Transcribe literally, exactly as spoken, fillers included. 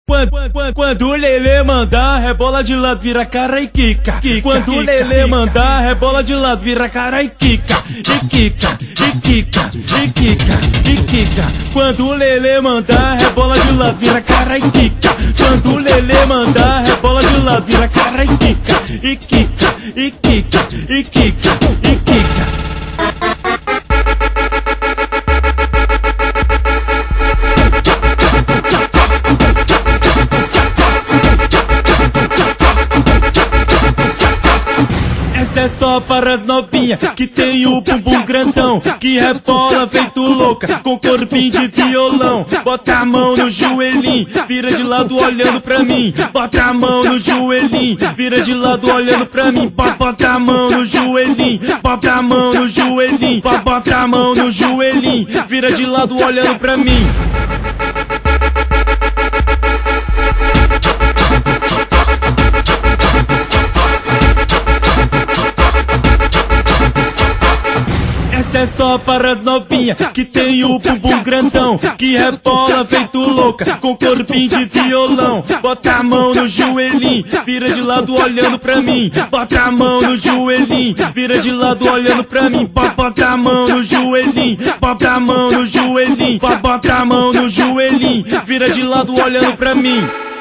Quando, quando, quando o Lelê mandar, rebola de lado, vira cara e quica. Quando o Lelê mandar, rebola de lado, vira cara e quica. E quica, e quica, e quica, e quica. Quando o Lelê mandar, rebola de lado, vira cara e quica. Quando o Lelê mandar, rebola de lado, vira cara e quica. E quica, e quica, e quica, e quica. Essa é só para as novinhas que tem o bumbum grandão, que rebola feito louca com corpinho de violão. Bota a mão no joelhinho, vira de lado olhando pra mim. Bota a mão no joelhinho, vira de lado olhando pra mim. Bota a mão no joelhinho, bota a mão no joelhinho, bota a mão no joelhinho, vira de lado olhando pra mim. Essa é só para as novinhas que tem o bumbum grandão, que rebola feito louca com corpinho de violão. Bota a mão no joelhinho, vira de lado olhando pra mim. Bota a mão no joelhinho, vira de lado olhando pra mim. Bota a mão no joelhinho, bota a mão no joelhinho, bota a mão no joelhinho, vira de lado olhando pra mim.